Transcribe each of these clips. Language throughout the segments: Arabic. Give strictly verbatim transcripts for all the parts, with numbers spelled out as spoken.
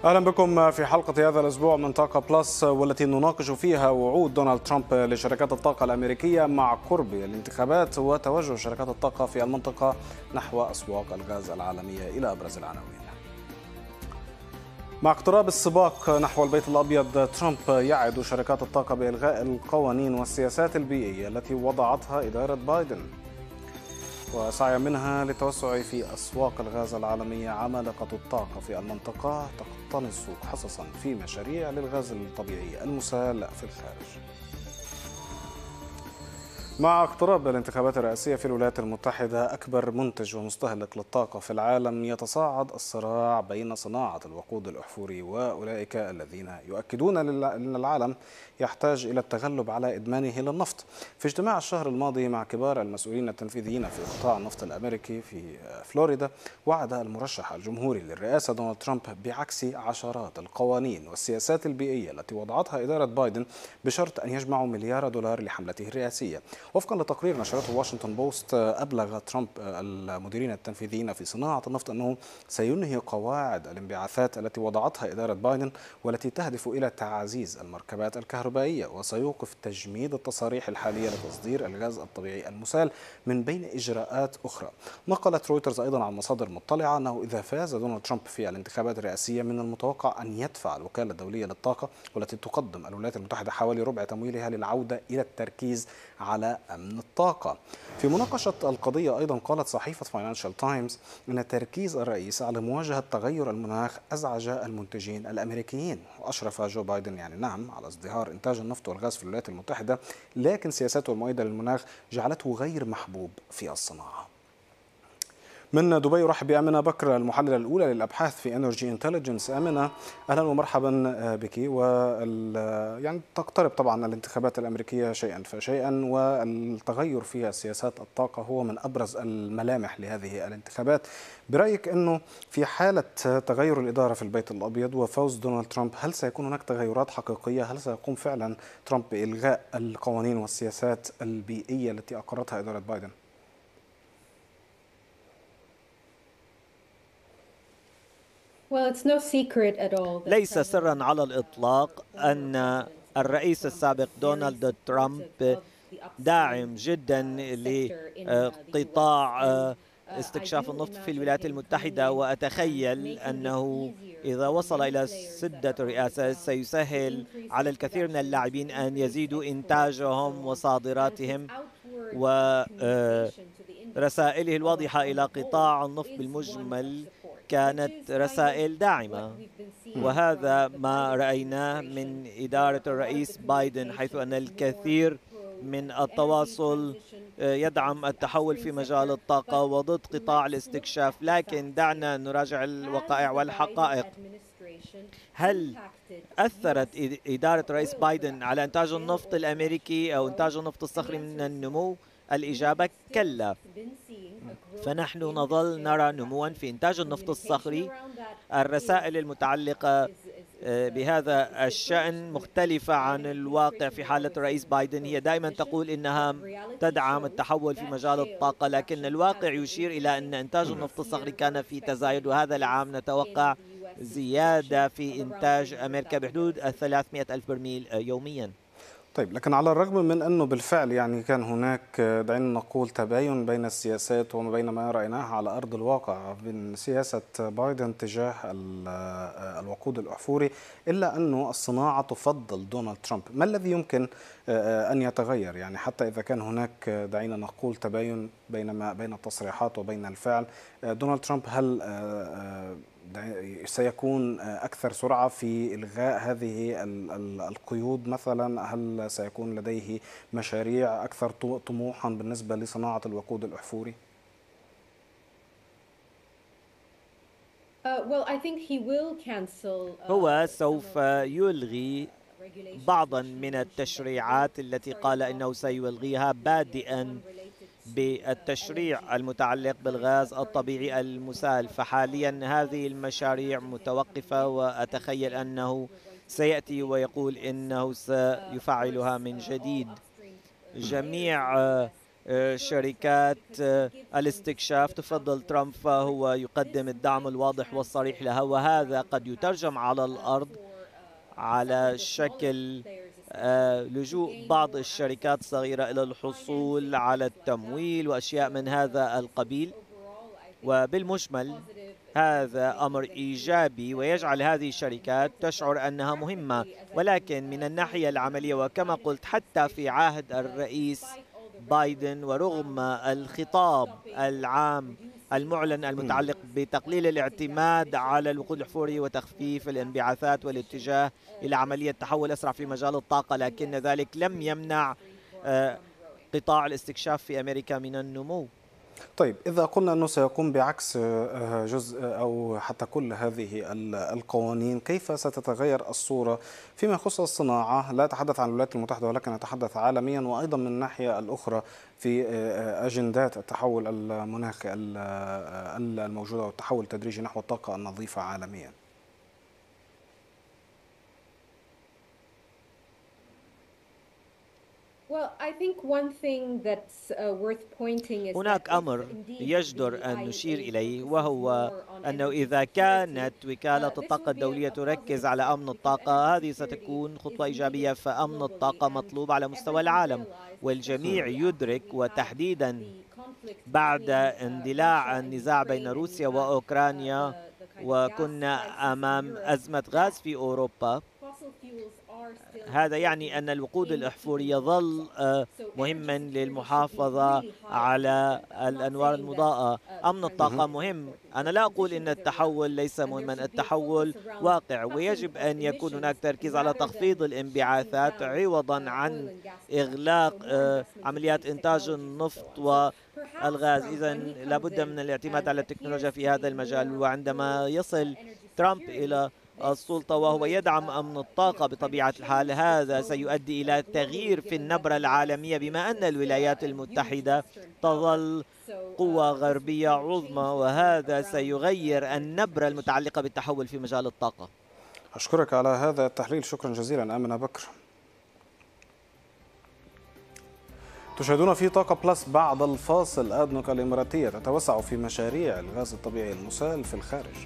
أهلا بكم في حلقة هذا الأسبوع من طاقة بلس، والتي نناقش فيها وعود دونالد ترامب لشركات الطاقة الأمريكية مع قرب الانتخابات وتوجه شركات الطاقة في المنطقة نحو أسواق الغاز العالمية. إلى أبرز العناوين. مع اقتراب السباق نحو البيت الأبيض، ترامب يعد شركات الطاقة بإلغاء القوانين والسياسات البيئية التي وضعتها إدارة بايدن، وسعي منها للتوسع في أسواق الغاز العالمية. عمالقة الطاقة في المنطقة تقتنص حصصا في مشاريع للغاز الطبيعي المسال في الخارج. مع اقتراب الانتخابات الرئاسية في الولايات المتحدة، أكبر منتج ومستهلك للطاقة في العالم، يتصاعد الصراع بين صناعة الوقود الأحفوري وأولئك الذين يؤكدون أن العالم يحتاج إلى التغلب على إدمانه للنفط. في اجتماع الشهر الماضي مع كبار المسؤولين التنفيذيين في قطاع النفط الأمريكي في فلوريدا، وعد المرشح الجمهوري للرئاسة دونالد ترامب بعكس عشرات القوانين والسياسات البيئية التي وضعتها إدارة بايدن بشرط أن يجمعوا مليار دولار لحملته الرئاسية. وفقا لتقرير نشرته واشنطن بوست، أبلغ ترامب المديرين التنفيذيين في صناعة النفط أنه سينهي قواعد الانبعاثات التي وضعتها إدارة بايدن والتي تهدف إلى تعزيز المركبات الكهربائية، وسيوقف تجميد التصاريح الحالية لتصدير الغاز الطبيعي المسال من بين إجراءات أخرى. نقلت رويترز أيضا عن مصادر مطلعة أنه إذا فاز دونالد ترامب في الانتخابات الرئاسية، من المتوقع أن يدفع الوكالة الدولية للطاقة، والتي تقدم الولايات المتحدة حوالي ربع تمويلها، للعودة إلى التركيز على أمن الطاقة. في مناقشة القضية أيضا، قالت صحيفة فاينانشال تايمز أن تركيز الرئيس على مواجهة تغير المناخ أزعج المنتجين الأمريكيين. وأشرف جو بايدن يعني نعم على ازدهار إنتاج النفط والغاز في الولايات المتحدة، لكن سياساته المؤيدة للمناخ جعلته غير محبوب في الصناعة. من دبي رحب بأمنة بكر، المحللة الأولى للأبحاث في انرجي انتليجنس. أمنة، أهلا ومرحبا بك. وال يعني تقترب طبعا الانتخابات الأمريكية شيئا فشيئا، والتغير في سياسات الطاقة هو من أبرز الملامح لهذه الانتخابات. برأيك أنه في حالة تغير الإدارة في البيت الأبيض وفوز دونالد ترامب، هل سيكون هناك تغيرات حقيقية؟ هل سيقوم فعلا ترامب بإلغاء القوانين والسياسات البيئية التي أقرتها إدارة بايدن؟ ليس سرا على الإطلاق أن الرئيس السابق دونالد ترامب داعم جدا لقطاع استكشاف النفط في الولايات المتحدة، وأتخيل أنه إذا وصل إلى سدة الرئاسة سيسهل على الكثير من اللاعبين أن يزيدوا إنتاجهم وصادراتهم، ورسائله الواضحة إلى قطاع النفط بالمجمل كانت رسائل داعمة. وهذا ما رأيناه من إدارة الرئيس بايدن، حيث أن الكثير من التواصل يدعم التحول في مجال الطاقة وضد قطاع الاستكشاف. لكن دعنا نراجع الوقائع والحقائق. هل أثرت إدارة رئيس بايدن على إنتاج النفط الأمريكي أو إنتاج النفط الصخري من النمو؟ الإجابة كلا. فنحن نظل نرى نموا في إنتاج النفط الصخري. الرسائل المتعلقة بهذا الشأن مختلفة عن الواقع. في حالة الرئيس بايدن هي دائما تقول إنها تدعم التحول في مجال الطاقة، لكن الواقع يشير إلى أن إنتاج النفط الصخري كان في تزايد، وهذا العام نتوقع زيادة في إنتاج أمريكا بحدود ثلاثمئة ألف برميل يوميا. طيب، لكن على الرغم من أنه بالفعل يعني كان هناك، دعينا نقول، تباين بين السياسات وما بين ما رأيناه على أرض الواقع بين سياسة بايدن تجاه الوقود الأحفوري، إلا أنه الصناعة تفضل دونالد ترامب. ما الذي يمكن أن يتغير؟ يعني حتى إذا كان هناك، دعينا نقول، تباين بين ما بين التصريحات وبين الفعل، دونالد ترامب هل سيكون أكثر سرعة في إلغاء هذه القيود مثلا؟ هل سيكون لديه مشاريع أكثر طموحا بالنسبة لصناعة الوقود الأحفوري؟ هو سوف يلغي بعضا من التشريعات التي قال إنه سيلغيها، بادئا بالتشريع المتعلق بالغاز الطبيعي المسال. فحاليا هذه المشاريع متوقفة، وأتخيل أنه سيأتي ويقول إنه سيفعلها من جديد. جميع شركات الاستكشاف تفضل ترامب، فهو يقدم الدعم الواضح والصريح لها، وهذا قد يترجم على الأرض على شكل لجوء بعض الشركات الصغيرة إلى الحصول على التمويل وأشياء من هذا القبيل. وبالمجمل هذا أمر إيجابي ويجعل هذه الشركات تشعر أنها مهمة، ولكن من الناحية العملية وكما قلت حتى في عهد الرئيس بايدن ورغم الخطاب العام المعلن المتعلق بتقليل الاعتماد على الوقود الأحفوري وتخفيف الانبعاثات والاتجاه إلى عملية تحول أسرع في مجال الطاقة، لكن ذلك لم يمنع قطاع الاستكشاف في أمريكا من النمو. طيب، إذا قلنا أنه سيقوم بعكس جزء أو حتى كل هذه القوانين، كيف ستتغير الصورة فيما يخص الصناعة؟ لا أتحدث عن الولايات المتحدة ولكن أتحدث عالميا، وأيضا من الناحية الأخرى في أجندات التحول المناخي الموجودة والتحول التدريجي نحو الطاقة النظيفة عالميا. هناك أمر يجدر أن نشير إليه، وهو أنه إذا كانت وكالة الطاقة الدولية تركز على أمن الطاقة، هذه ستكون خطوة إيجابية، فأمن الطاقة مطلوب على مستوى العالم، والجميع يدرك، وتحديدا بعد اندلاع النزاع بين روسيا وأوكرانيا وكنا أمام أزمة غاز في أوروبا، هذا يعني أن الوقود الأحفوري يظل مهما للمحافظة على الأنوار المضاءة. أمن الطاقة مهم. أنا لا أقول أن التحول ليس مهما، التحول واقع، ويجب أن يكون هناك تركيز على تخفيض الانبعاثات عوضا عن إغلاق عمليات إنتاج النفط والغاز. إذن لابد من الاعتماد على التكنولوجيا في هذا المجال. وعندما يصل ترامب إلى السلطة وهو يدعم أمن الطاقة بطبيعة الحال، هذا سيؤدي إلى تغيير في النبرة العالمية، بما أن الولايات المتحدة تظل قوة غربية عظمى، وهذا سيغير النبرة المتعلقة بالتحول في مجال الطاقة. أشكرك على هذا التحليل، شكرا جزيلا آمنة بكر. تشاهدون في طاقة بلس. بعد الفاصل، أدنوك الإماراتية تتوسع في مشاريع الغاز الطبيعي المسال في الخارج.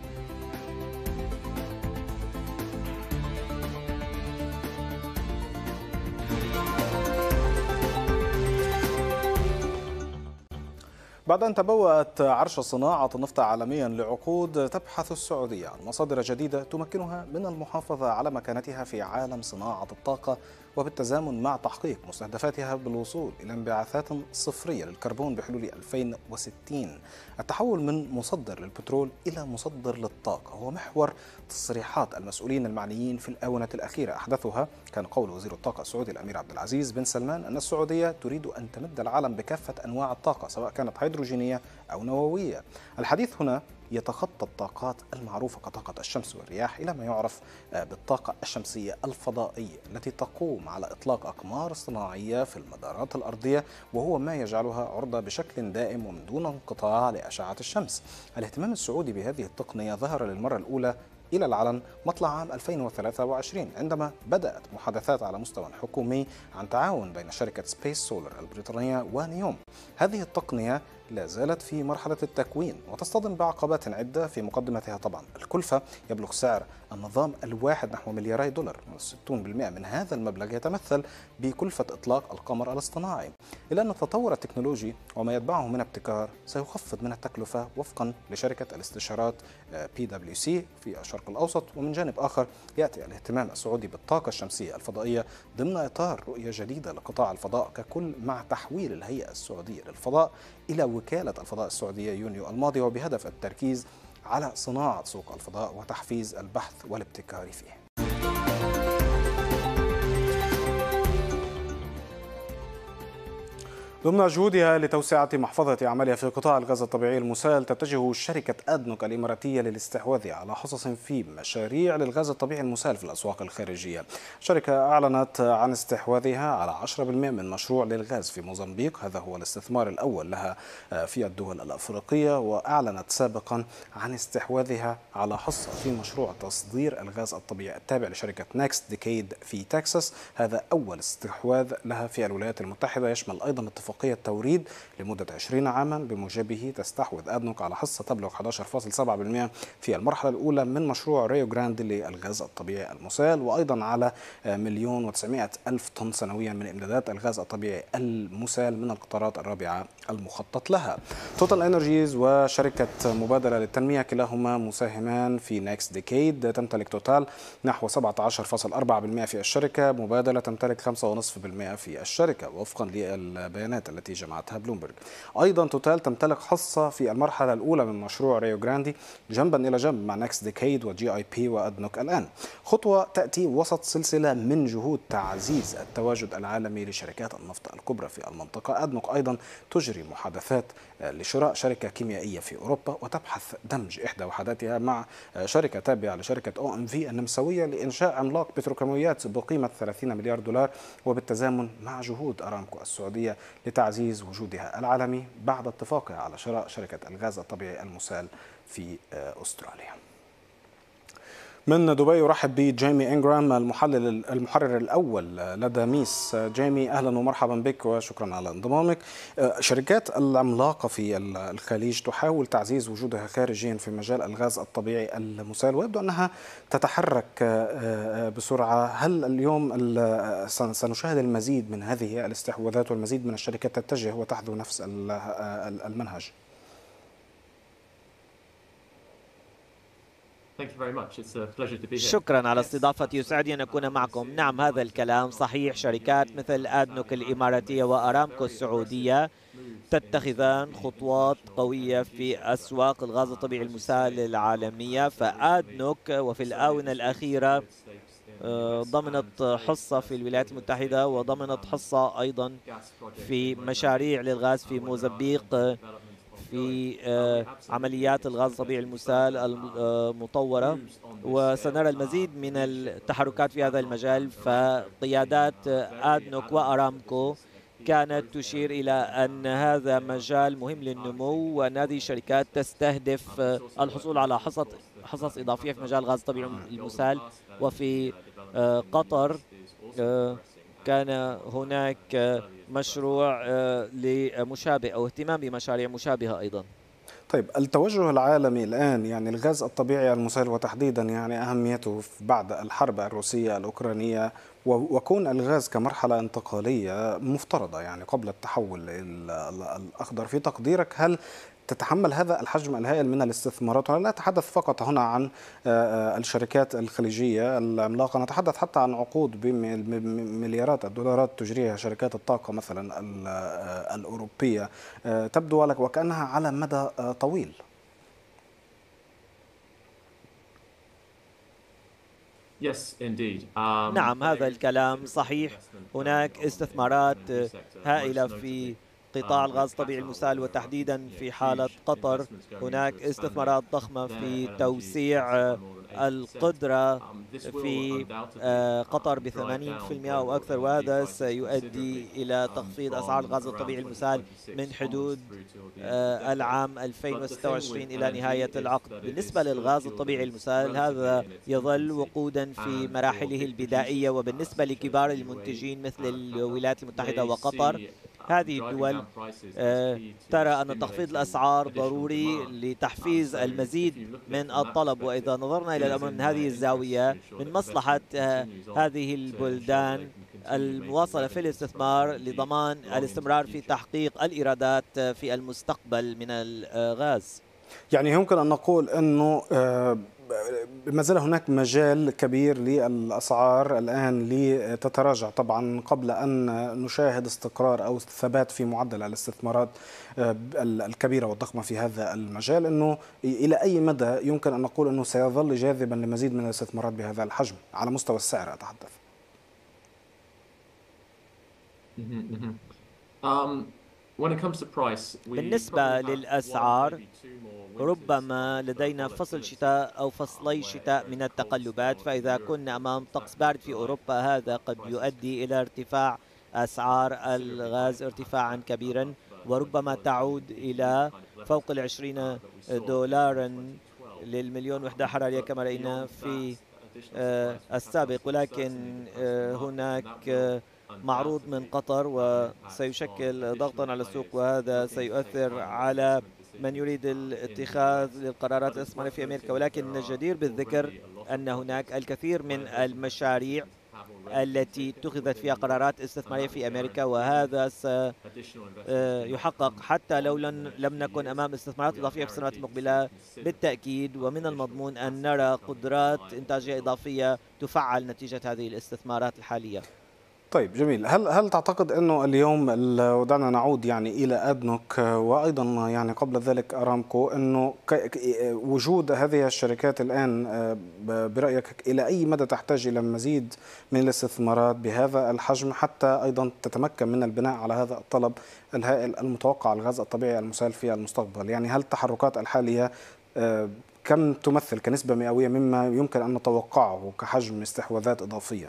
بعد أن تبوأت عرش صناعة النفط عالميا لعقود، تبحث السعودية عن مصادر جديدة تمكنها من المحافظة على مكانتها في عالم صناعة الطاقة، وبالتزامن مع تحقيق مستهدفاتها بالوصول إلى انبعاثات صفرية للكربون بحلول ألفين وستين. التحول من مصدر للبترول إلى مصدر للطاقة هو محور تصريحات المسؤولين المعنيين في الآونة الأخيرة. أحدثها كان قول وزير الطاقة السعودي الأمير عبد العزيز بن سلمان أن السعودية تريد أن تمد العالم بكافة أنواع الطاقة سواء كانت هيدروجينية أو نووية. الحديث هنا يتخطى الطاقات المعروفة كطاقة الشمس والرياح إلى ما يعرف بالطاقة الشمسية الفضائية التي تقوم على إطلاق أقمار صناعية في المدارات الأرضية، وهو ما يجعلها عرضة بشكل دائم ومن دون انقطاع لأشعة الشمس. الاهتمام السعودي بهذه التقنية ظهر للمرة الأولى إلى العلن مطلع عام ألفين وثلاثة وعشرين عندما بدأت محادثات على مستوى حكومي عن تعاون بين شركة سبيس سولر البريطانية ونيوم. هذه التقنية لا زالت في مرحلة التكوين وتصطدم بعقبات عدة، في مقدمتها طبعا الكلفة. يبلغ سعر النظام الواحد نحو ملياري دولار، ستين بالمئة من هذا المبلغ يتمثل بكلفة إطلاق القمر الاصطناعي، إلا أن التطور التكنولوجي وما يتبعه من ابتكار سيخفض من التكلفة وفقا لشركة الاستشارات بي دبليو سي في الشرق الأوسط. ومن جانب آخر يأتي الاهتمام السعودي بالطاقة الشمسية الفضائية ضمن إطار رؤية جديدة لقطاع الفضاء ككل، مع تحويل الهيئة السعودية للفضاء إلى وكالة الفضاء السعودية يونيو الماضي، وبهدف التركيز على صناعة سوق الفضاء وتحفيز البحث والابتكار فيه. ضمن جهودها لتوسعة محفظة أعمالها في قطاع الغاز الطبيعي المسال، تتجه شركة أدنوك الإماراتية للاستحواذ على حصص في مشاريع للغاز الطبيعي المسال في الأسواق الخارجية. الشركة أعلنت عن استحواذها على عشرة بالمئة من مشروع للغاز في موزمبيق، هذا هو الاستثمار الأول لها في الدول الأفريقية، وأعلنت سابقا عن استحواذها على حصة في مشروع تصدير الغاز الطبيعي التابع لشركة نيكست ديكيد في تكساس، هذا أول استحواذ لها في الولايات المتحدة، يشمل أيضا اتفاق اتفاقية توريد لمدة عشرين عاما بموجبه تستحوذ أدنوك على حصة تبلغ أحد عشر فاصلة سبعة بالمئة في المرحلة الأولى من مشروع ريو جراندي للغاز الطبيعي المسال، وأيضا على مليون وتسعمائة ألف طن سنويا من إمدادات الغاز الطبيعي المسال من القطارات الرابعة المخطط لها. توتال انرجيز وشركة مبادلة للتنمية كلاهما مساهمان في نيكست ديكيد. تمتلك توتال نحو سبعة عشر فاصلة أربعة بالمئة في الشركة، مبادلة تمتلك خمسة فاصلة خمسة بالمئة في الشركة وفقا للبيانات التي جمعتها بلومبرج. أيضا توتال تمتلك حصة في المرحلة الأولى من مشروع ريو جراندي جنبا إلى جنب مع نيكست ديكيد وجي آي بي وأدنوك الآن، خطوة تأتي وسط سلسلة من جهود تعزيز التواجد العالمي لشركات النفط الكبرى في المنطقة. أدنوك أيضا تجري محادثات لشراء شركة كيميائية في أوروبا وتبحث دمج إحدى وحداتها مع شركة تابعة لشركة أو إم في النمساوية لإنشاء عملاق بتروكيماويات بقيمة ثلاثين مليار دولار، وبالتزامن مع جهود أرامكو السعودية لتعزيز وجودها العالمي بعد اتفاقها على شراء شركة الغاز الطبيعي المسال في أستراليا. من دبي أرحب بجيمي إنغرام المحلل المحرر الأول لدى ميس. جيمي أهلا ومرحبا بك وشكرا على انضمامك. شركات العملاقة في الخليج تحاول تعزيز وجودها خارجيا في مجال الغاز الطبيعي المسال ويبدو أنها تتحرك بسرعة. هل اليوم سنشاهد المزيد من هذه الاستحواذات والمزيد من الشركات تتجه وتحذو نفس المنهج؟ شكرا على استضافتي، يسعدني أن أكون معكم. نعم، هذا الكلام صحيح. شركات مثل أدنوك الإماراتية وأرامكو السعودية تتخذان خطوات قوية في أسواق الغاز الطبيعي المسال العالمية. فأدنوك وفي الآونة الأخيرة ضمنت حصة في الولايات المتحدة وضمنت حصة أيضا في مشاريع للغاز في موزمبيق في عمليات الغاز الطبيعي المسال المطورة، وسنرى المزيد من التحركات في هذا المجال. فقيادات أدنوك وأرامكو كانت تشير إلى أن هذا مجال مهم للنمو، وأن هذه الشركات تستهدف الحصول على حصص حصص إضافية في مجال الغاز الطبيعي المسال. وفي قطر كان هناك مشروع لمشابه أو اهتمام بمشاريع مشابهة أيضا. طيب، التوجه العالمي الآن يعني الغاز الطبيعي المسال وتحديدا يعني أهميته بعد الحرب الروسية الأوكرانية وكون الغاز كمرحلة انتقالية مفترضة يعني قبل التحول الأخضر، في تقديرك هل تتحمل هذا الحجم الهائل من الاستثمارات؟ ولا لا أتحدث فقط هنا عن الشركات الخليجية العملاقة، نتحدث حتى عن عقود بمليارات الدولارات تجريها شركات الطاقة مثلا الأوروبية، تبدو لك وكأنها على مدى طويل. نعم، هذا الكلام صحيح. هناك استثمارات هائلة في قطاع الغاز الطبيعي المسال، وتحديدا في حالة قطر هناك استثمارات ضخمة في توسيع القدرة في قطر بثمانين بالمئة أو أكثر، وهذا سيؤدي إلى تخفيض أسعار الغاز الطبيعي المسال من حدود العام ألفين وستة وعشرين إلى نهاية العقد. بالنسبة للغاز الطبيعي المسال هذا يظل وقودا في مراحله البدائية، وبالنسبة لكبار المنتجين مثل الولايات المتحدة وقطر، هذه الدول ترى أن تخفيض الأسعار ضروري لتحفيز المزيد من الطلب. وإذا نظرنا إلى الأمر من هذه الزاوية، من مصلحة هذه البلدان المواصلة في الاستثمار لضمان الاستمرار في تحقيق الإيرادات في المستقبل من الغاز. يعني يمكن أن نقول أنه ما زال هناك مجال كبير للأسعار الآن لتتراجع طبعا قبل أن نشاهد استقرار أو ثبات في معدل الاستثمارات الكبيرة والضخمة في هذا المجال. أنه إلى أي مدى يمكن أن نقول أنه سيظل جاذبا لمزيد من الاستثمارات بهذا الحجم على مستوى السعر أتحدث؟ بالنسبة للأسعار، ربما لدينا فصل شتاء أو فصلي شتاء من التقلبات، فإذا كنا أمام طقس بارد في أوروبا هذا قد يؤدي إلى ارتفاع أسعار الغاز ارتفاعا كبيرا، وربما تعود إلى فوق العشرين دولارا للمليون وحدة حرارية كما رأينا في السابق. ولكن هناك معروض من قطر وسيشكل ضغطا على السوق، وهذا سيؤثر على من يريد الاتخاذ للقرارات الاستثمارية في أمريكا. ولكن الجدير بالذكر أن هناك الكثير من المشاريع التي اتخذت فيها قرارات استثمارية في أمريكا، وهذا سيحقق حتى لو لم نكن أمام استثمارات إضافية في السنوات المقبلة. بالتأكيد ومن المضمون أن نرى قدرات إنتاجية إضافية تفعل نتيجة هذه الاستثمارات الحالية. طيب جميل. هل هل تعتقد انه اليوم، ودعنا نعود يعني الى ادنوك وايضا يعني قبل ذلك ارامكو، انه وجود هذه الشركات الان برايك الى اي مدى تحتاج الى مزيد من الاستثمارات بهذا الحجم حتى ايضا تتمكن من البناء على هذا الطلب الهائل المتوقع على الغاز الطبيعي المسال في المستقبل؟ يعني هل التحركات الحاليه كم تمثل كنسبه مئويه مما يمكن ان نتوقعه كحجم استحواذات اضافيه؟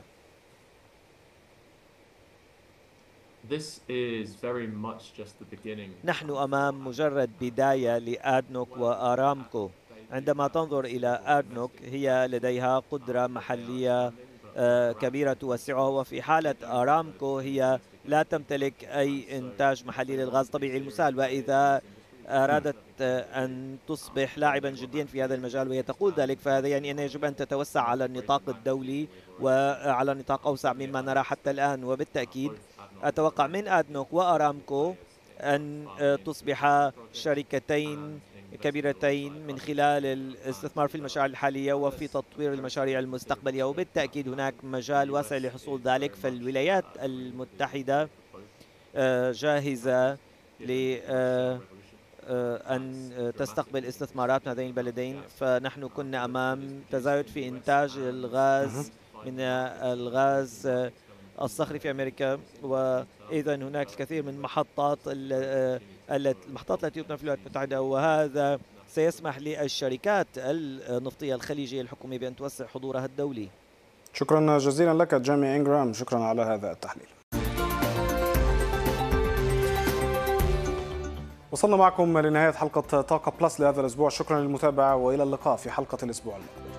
نحن أمام مجرد بداية لآدنوك وآرامكو. عندما تنظر إلى آدنوك، هي لديها قدرة محلية كبيرة توسعها، وفي حالة آرامكو هي لا تمتلك أي إنتاج محلي للغاز الطبيعي المسال. وإذا أرادت أن تصبح لاعبا جديا في هذا المجال وهي تقول ذلك، فهذا يعني أن يجب أن تتوسع على النطاق الدولي وعلى نطاق أوسع مما نرى حتى الآن. وبالتأكيد أتوقع من آدنوك وآرامكو أن تصبح شركتين كبيرتين من خلال الاستثمار في المشاريع الحالية وفي تطوير المشاريع المستقبلية، وبالتأكيد هناك مجال واسع لحصول ذلك. فالولايات المتحدة جاهزة لأن تستقبل استثمارات من هذين البلدين. فنحن كنا أمام تزايد في إنتاج الغاز من الغاز الصخري في أمريكا، وإذا هناك الكثير من محطات المحطات التي تبنى في الولايات المتحدة، وهذا سيسمح للشركات النفطية الخليجية الحكومية بأن توسع حضورها الدولي. شكرا جزيلا لك جيمي إنغرام، شكرا على هذا التحليل. وصلنا معكم لنهاية حلقة طاقة بلس لهذا الأسبوع. شكرا للمتابعة وإلى اللقاء في حلقة الأسبوع المقبل.